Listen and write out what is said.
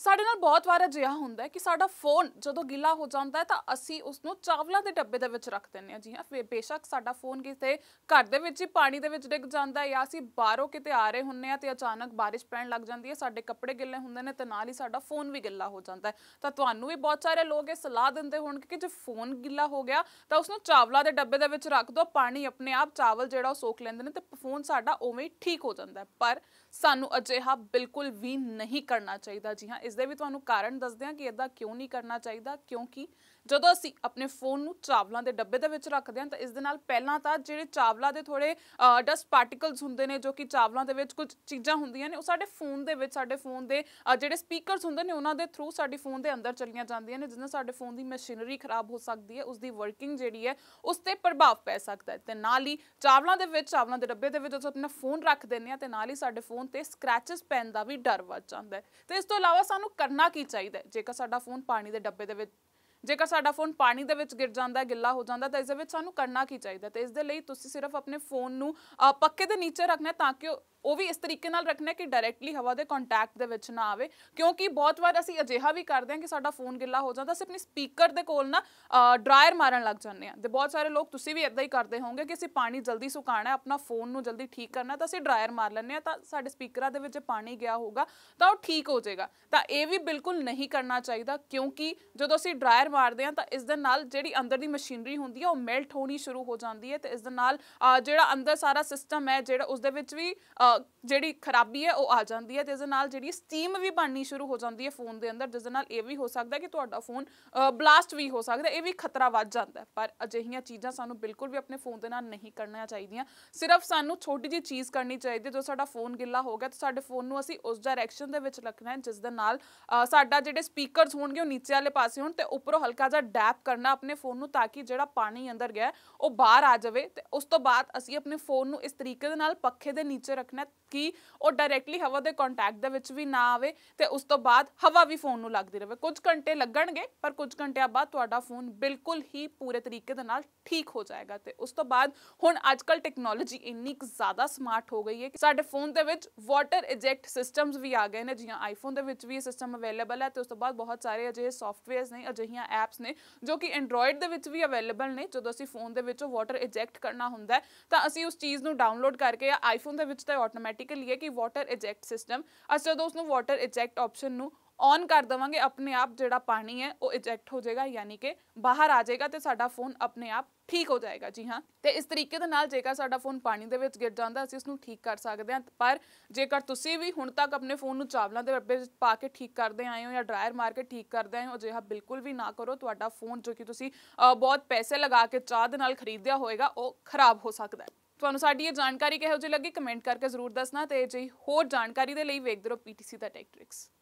ਸਾਡੇ ਨਾਲ ਬਹੁਤ ਵਾਰ ਅਜਿਹਾ ਹੁੰਦਾ ਹੈ ਕਿ ਸਾਡਾ ਫੋਨ ਜਦੋਂ ਗਿੱਲਾ ਹੋ ਜਾਂਦਾ ਹੈ ਤਾਂ ਅਸੀਂ ਉਸ ਨੂੰ ਚਾਵਲਾਂ ਦੇ ਡੱਬੇ ਦੇ ਵਿੱਚ ਰੱਖ ਦਿੰਦੇ ਹਾਂ। ਜੀ ਹਾਂ, ਬੇਸ਼ੱਕ ਸਾਡਾ ਫੋਨ ਕਿਤੇ ਘਰ ਦੇ ਵਿੱਚ ਹੀ ਪਾਣੀ ਦੇ ਵਿੱਚ ਡਿੱਗ ਜਾਂਦਾ ਹੈ ਜਾਂ ਅਸੀਂ ਬਾਹਰੋਂ ਕਿਤੇ ਆ ਰਹੇ ਹੁੰਦੇ ਹਾਂ ਤੇ ਅਚਾਨਕ ਬਾਰਿਸ਼ ਪੈਣ ਲੱਗ ਜਾਂਦੀ ਹੈ, ਸਾਡੇ ਕੱਪੜੇ ਗਿੱਲੇ ਹੁੰਦੇ ਨੇ ਤੇ ਨਾਲ ਹੀ ਸਾਡਾ ਫੋਨ ਵੀ ਗਿੱਲਾ ਹੋ ਜਾਂਦਾ ਹੈ। ਤਾਂ ਤੁਹਾਨੂੰ ਵੀ ਬਹੁਤ ਸਾਰੇ ਲੋਕ ਇਹ ਸਲਾਹ ਦਿੰਦੇ ਹੋਣਗੇ ਕਿ ਜੇ ਫੋਨ ਗਿੱਲਾ ਹੋ ਗਿਆ ਤਾਂ ਉਸਨੂੰ ਚਾਵਲਾਂ ਦੇ ਡੱਬੇ ਦੇ ਵਿੱਚ ਰੱਖ ਦਿਓ, ਪਾਣੀ ਆਪਣੇ ਆਪ ਚਾਵਲ ਜਿਹੜਾ ਉਹ ਸੋਖ ਲੈਂਦੇ ਨੇ ਤੇ ਫੋਨ ਸਾਡਾ ਉਵੇਂ ਹੀ ਠੀਕ ਹੋ ਜਾਂਦਾ ਹੈ। ਪਰ ਸਾਨੂੰ ਅਜਿਹਾ ਬਿਲਕੁਲ ਵੀ ਨਹੀਂ ਕਰਨਾ ਚਾਹੀਦਾ। ਜੀ ਹਾਂ, ਇਸ ਦੇ ਵੀ ਤੁਹਾਨੂੰ ਕਾਰਨ ਦੱਸਦੇ ਹਾਂ ਕਿ ਇਦਾਂ ਕਿਉਂ ਨਹੀਂ ਕਰਨਾ ਚਾਹੀਦਾ। ਕਿਉਂਕਿ ਜਦੋਂ ਅਸੀਂ ਆਪਣੇ ਫੋਨ ਨੂੰ ਚਾਵਲਾਂ ਦੇ ਡੱਬੇ ਦੇ ਵਿੱਚ ਰੱਖਦੇ ਹਾਂ ਤਾਂ ਇਸ ਦੇ ਨਾਲ ਪਹਿਲਾਂ ਤਾਂ ਜਿਹੜੇ ਚਾਵਲਾਂ ਦੇ ਥੋੜੇ ਡਸਟ ਪਾਰਟੀਕਲਸ ਹੁੰਦੇ ਨੇ, ਜੋ ਕਿ ਚਾਵਲਾਂ ਦੇ ਵਿੱਚ ਕੁਝ ਚੀਜ਼ਾਂ ਹੁੰਦੀਆਂ ਨੇ, ਉਹ ਸਾਡੇ ਫੋਨ ਦੇ ਵਿੱਚ, ਸਾਡੇ ਫੋਨ ਦੇ ਜਿਹੜੇ ਸਪੀਕਰਸ ਹੁੰਦੇ ਨੇ ਉਹਨਾਂ ਦੇ ਥਰੂ ਸਾਡੇ ਫੋਨ ਦੇ ਅੰਦਰ ਚਲੀਆਂ ਜਾਂਦੀਆਂ ਨੇ, ਜਿਸ ਨਾਲ ਸਾਡੇ ਫੋਨ ਦੀ ਮਸ਼ੀਨਰੀ ਖਰਾਬ ਹੋ ਸਕਦੀ ਹੈ, ਉਸਦੀ ਵਰਕਿੰਗ ਜਿਹੜੀ ਹੈ ਉਸ ਤੇ ਪ੍ਰਭਾਵ ਪੈ ਸਕਦਾ ਹੈ। ਤੇ ਨਾਲ ਹੀ ਚਾਵਲਾਂ ਦੇ ਡੱਬੇ ਦੇ ਵਿੱਚ ਜਦੋਂ ਆਪਣਾ ਫੋਨ ਰੱਖ ਦਿੰਦੇ ਹਾਂ ਤੇ ਨਾਲ ਹੀ ਸਾਡੇ ਫੋਨ ਤੇ ਸਕ੍ਰੈਚਸ ਪੈਣ ਦਾ ਵੀ ਡਰ ਵੱਧ ਜਾਂਦਾ ਹੈ। ਤੇ ਇਸ ਤੋਂ ਇਲਾਵਾ ਸਾਨੂੰ ਕਰਨਾ ਕੀ ਚਾਹੀਦਾ ਹੈ? ਜੇਕਰ ਸਾਡਾ ਫੋਨ ਪਾਣੀ ਦੇ ਵਿੱਚ ਗਿਰ ਜਾਂਦਾ ਹੈ, ਗਿੱਲਾ ਹੋ ਜਾਂਦਾ, ਤਾਂ ਇਸ ਦੇ ਵਿੱਚ ਸਾਨੂੰ ਕਰਨਾ ਕੀ ਚਾਹੀਦਾ? ਤੇ ਇਸ ਦੇ ਲਈ ਤੁਸੀਂ ਸਿਰਫ ਆਪਣੇ ਫੋਨ ਨੂੰ ਪੱਖੇ ਦੇ ਨੀਚੇ ਰੱਖਣਾ ਤਾਂ ਕਿ ਉਹ ਵੀ ਇਸ ਤਰੀਕੇ ਨਾਲ ਰੱਖਣਾ ਕਿ ਡਾਇਰੈਕਟਲੀ ਹਵਾ ਦੇ ਕੰਟੈਕਟ ਦੇ ਵਿੱਚ ਨਾ ਆਵੇ। ਕਿਉਂਕਿ ਬਹੁਤ ਵਾਰ ਅਸੀਂ ਅਜਿਹਾ ਵੀ ਕਰਦੇ ਹਾਂ ਕਿ ਸਾਡਾ ਫੋਨ ਗਿੱਲਾ ਹੋ ਜਾਂਦਾ, ਅਸੀਂ ਆਪਣੀ ਸਪੀਕਰ ਦੇ ਕੋਲ ਨਾ ਡਰਾਇਰ ਮਾਰਨ ਲੱਗ ਜਾਂਦੇ ਹਾਂ। ਤੇ ਬਹੁਤ ਸਾਰੇ ਲੋਕ, ਤੁਸੀਂ ਵੀ ਇਦਾਂ ਹੀ ਕਰਦੇ ਹੋਵੋਗੇ ਕਿ ਅਸੀਂ ਪਾਣੀ ਜਲਦੀ ਸੁਕਾਉਣਾ, ਆਪਣਾ ਫੋਨ ਨੂੰ ਜਲਦੀ ਠੀਕ ਕਰਨਾ, ਤਾਂ ਅਸੀਂ ਡਰਾਇਰ ਮਾਰ ਲੈਂਦੇ ਹਾਂ, ਤਾਂ ਸਾਡੇ ਸਪੀਕਰਾਂ ਦੇ ਵਿੱਚ ਪਾਣੀ ਗਿਆ ਹੋਊਗਾ ਤਾਂ ਉਹ ਠੀਕ ਹੋ ਜਾਏਗਾ। ਤਾਂ ਇਹ ਵੀ ਬਿਲਕੁਲ ਨਹੀਂ ਕਰਨਾ ਚਾਹੀਦਾ, ਕਿਉਂਕਿ ਜਦੋਂ ਅਸੀਂ ਡਰਾਇਰ ਮਾਰਦੇ ਹਾਂ ਤਾਂ ਇਸ ਦੇ ਨਾਲ ਜਿਹੜੀ ਅੰਦਰ ਦੀ ਮਸ਼ੀਨਰੀ ਹੁੰਦੀ ਹੈ ਉਹ ਮੈਲਟ ਹੋਣੀ ਸ਼ੁਰੂ ਹੋ ਜਾਂਦੀ ਹੈ ਤੇ ਇਸ ਦੇ ਨਾਲ ਜਿਹੜਾ ਅੰਦਰ ਸਾਰਾ ਸਿਸਟਮ ਹੈ ਜਿਹੜਾ ਉਸਦੇ ਵਿੱਚ ਵੀ ਜਿਹੜੀ ਖਰਾਬੀ ਹੈ ਉਹ ਆ ਜਾਂਦੀ ਹੈ ਤੇ ਇਸ ਦੇ ਨਾਲ ਜਿਹੜੀ ਸਟੀਮ ਵੀ ਬਣਨੀ ਸ਼ੁਰੂ ਹੋ ਜਾਂਦੀ ਹੈ ਫੋਨ ਦੇ ਅੰਦਰ, ਜਿਸ ਦੇ ਨਾਲ ਇਹ ਵੀ ਹੋ ਸਕਦਾ ਕਿ ਤੁਹਾਡਾ ਫੋਨ ਬਲਾਸਟ ਵੀ ਹੋ ਸਕਦਾ, ਇਹ ਵੀ ਖਤਰਾ ਵੱਧ ਜਾਂਦਾ ਹੈ। ਪਰ ਅਜਿਹੀਆਂ ਚੀਜ਼ਾਂ ਸਾਨੂੰ ਬਿਲਕੁਲ ਵੀ ਆਪਣੇ ਫੋਨ ਦੇ ਨਾਲ ਨਹੀਂ ਕਰਨੀਆਂ ਚਾਹੀਦੀਆਂ। ਸਿਰਫ ਸਾਨੂੰ ਛੋਟੀ ਜਿਹੀ ਚੀਜ਼ ਕਰਨੀ ਚਾਹੀਦੀ, ਜਦੋਂ ਸਾਡਾ ਫੋਨ ਗਿੱਲਾ ਹੋ ਗਿਆ ਤਾਂ ਸਾਡੇ ਫੋਨ ਨੂੰ ਅਸੀਂ ਉਸ ਡਾਇਰੈਕਸ਼ਨ ਦੇ ਵਿੱਚ ਰੱਖਣਾ ਹੈ ਜਿਸ ਦੇ ਨਾਲ ਸਾਡਾ ਜਿਹੜੇ ਸਪੀਕਰਸ ਹੋਣਗੇ ਉਹ ਨੀਚੇ ਵਾਲੇ ਪਾਸੇ ਹੋਣ ਤੇ ਉੱਪਰੋਂ ਹਲਕਾ ਜਿਹਾ ਡੈਪ ਕਰਨਾ ਆਪਣੇ ਫੋਨ ਨੂੰ, ਤਾਂ ਕਿ ਜਿਹੜਾ ਪਾਣੀ ਅੰਦਰ ਗਿਆ ਉਹ ਬਾਹਰ ਆ ਜਾਵੇ। ਤੇ ਉਸ ਤੋਂ ਬਾਅਦ ਅਸੀਂ ਆਪਣੇ ਫੋਨ ਨੂੰ ਇਸ ਤਰੀਕੇ ਦੇ ਨਾਲ ਪੱਖੇ ਦੇ ਨੀਚੇ ਰੱਖਣਾ ਕਿ ਉਹ ਡਾਇਰੈਕਟਲੀ ਹਵਾ ਦੇ ਕੰਟੈਕਟ ਦੇ ਵਿੱਚ ਵੀ ਨਾ ਆਵੇ ਤੇ ਉਸ ਤੋਂ ਬਾਅਦ ਹਵਾ ਵੀ ਫੋਨ ਨੂੰ ਲੱਗਦੀ ਰਹੇ। ਕੁਝ ਘੰਟੇ ਲੱਗਣਗੇ ਪਰ ਕੁਝ ਘੰਟਿਆਂ ਬਾਅਦ ਤੁਹਾਡਾ ਫੋਨ ਬਿਲਕੁਲ ਹੀ ਪੂਰੇ ਤਰੀਕੇ ਦੇ ਨਾਲ ਠੀਕ ਹੋ ਜਾਏਗਾ। ਤੇ ਉਸ ਤੋਂ ਬਾਅਦ ਹੁਣ ਅੱਜ ਕੱਲ੍ਹ ਟੈਕਨੋਲੋਜੀ ਇੰਨੀ ਕੁ ਜ਼ਿਆਦਾ ਸਮਾਰਟ ਹੋ ਗਈ ਹੈ ਕਿ ਸਾਡੇ ਫੋਨ ਦੇ ਵਿੱਚ ਵਾਟਰ ਇਜੈਕਟ ਸਿਸਟਮਸ ਵੀ ਆ ਗਏ ਨੇ। ਜੀ ਹਾਂ, ਆਈਫੋਨ ਦੇ ਵਿੱਚ ਵੀ ਇਹ ਸਿਸਟਮ ਅਵੇਲੇਬਲ ਹੈ ਤੇ ਉਸ ਤੋਂ ਬਾਅਦ ਬਹੁਤ ਸਾਰੇ ਅਜਿਹੇ ਸੌਫਟਵੇਅਰਸ ਨੇ, ਅਜਿਹੀਆਂ ਐਪਸ ਨੇ ਜੋ ਕਿ ਐਂਡਰੋਇਡ ਦੇ ਵਿੱਚ ਵੀ ਅਵੇਲੇਬਲ ਨੇ। ਜਦੋਂ ਅਸੀਂ ਫੋਨ ਦੇ ਵਿੱਚੋਂ ਵਾਟਰ ਇਜੈਕਟ ਕਰਨਾ ਹੁੰਦਾ ਹੈ ਤਾਂ ਅਸੀਂ ਉਸ ਚੀਜ਼ ਨੂੰ ਡਾਊਨਲੋਡ ਕਰਕੇ, ਜਾਂ ਆਈਫੋਨ ਦੇ ਵਿੱਚ ਤਾਂ ਆਟੋਮੈਟਿਕਲੀ ਹੈ ਕਿ ਵਾਟਰ ਇਜੈਕਟ ਸਿਸਟਮ, ਅਸੀਂ ਜਦੋਂ ਉਸਨੂੰ ਵਾਟਰ ਇਜੈਕਟ ਆਪਸ਼ਨ ਨੂੰ ਔਨ ਕਰ ਦੇਵਾਂਗੇ ਆਪਣੇ ਆਪ ਜਿਹੜਾ ਪਾਣੀ ਹੈ ਉਹ ਇਜੈਕਟ ਹੋ ਜਾਏਗਾ, ਯਾਨੀ ਕਿ ਬਾਹਰ ਆ ਜਾਏਗਾ ਤੇ ਸਾਡਾ ਫੋਨ ਆਪਣੇ ਆਪ ਠੀਕ ਹੋ ਜਾਏਗਾ। ਜੀ ਹਾਂ, ਤੇ ਇਸ ਤਰੀਕੇ ਦੇ ਨਾਲ ਜੇਕਰ ਸਾਡਾ ਫੋਨ ਪਾਣੀ ਦੇ ਵਿੱਚ ਗਿਰ ਜਾਂਦਾ ਅਸੀਂ ਉਸ ਨੂੰ ਠੀਕ ਕਰ ਸਕਦੇ ਹਾਂ। ਪਰ ਜੇਕਰ ਤੁਸੀਂ ਵੀ ਹੁਣ ਤੱਕ ਆਪਣੇ ਫੋਨ ਨੂੰ ਚਾਵਲਾਂ ਦੇ ਡੱਬੇ ਵਿੱਚ ਪਾ ਕੇ ਠੀਕ ਕਰਦੇ ਆਏ ਹੋ ਜਾਂ ਡਰਾਇਰ ਮਾਰ ਕੇ ਠੀਕ ਕਰਦੇ ਆਏ ਹੋ, ਅਜਿਹਾ ਬਿਲਕੁਲ ਵੀ ਨਾ ਕਰੋ। ਤੁਹਾਡਾ ਫੋਨ ਜੋ ਕਿ ਤੁਸੀਂ ਬਹੁਤ ਪੈਸੇ ਲਗਾ ਕੇ ਚਾਹ ਦੇ ਨਾਲ ਖਰੀਦਿਆ ਹੋਏਗਾ ਉਹ ਖਰਾਬ ਹੋ ਸਕਦਾ ਹੈ। ਤੁਹਾਨੂੰ ਸਾਡੀ ਇਹ ਜਾਣਕਾਰੀ ਕਿਹੋ ਜਿਹੀ ਲੱਗੀ, ਕਮੈਂਟ ਕਰਕੇ ਜ਼ਰੂਰ ਦੱਸਣਾ ਤੇ ਜੇ ਹੋਰ ਜਾਣਕਾਰੀ ਦੇ ਲਈ ਵੇਖਦੇ ਰਹੋ PTC ਦਾ ਟੈਕ ਟ੍ਰਿਕਸ।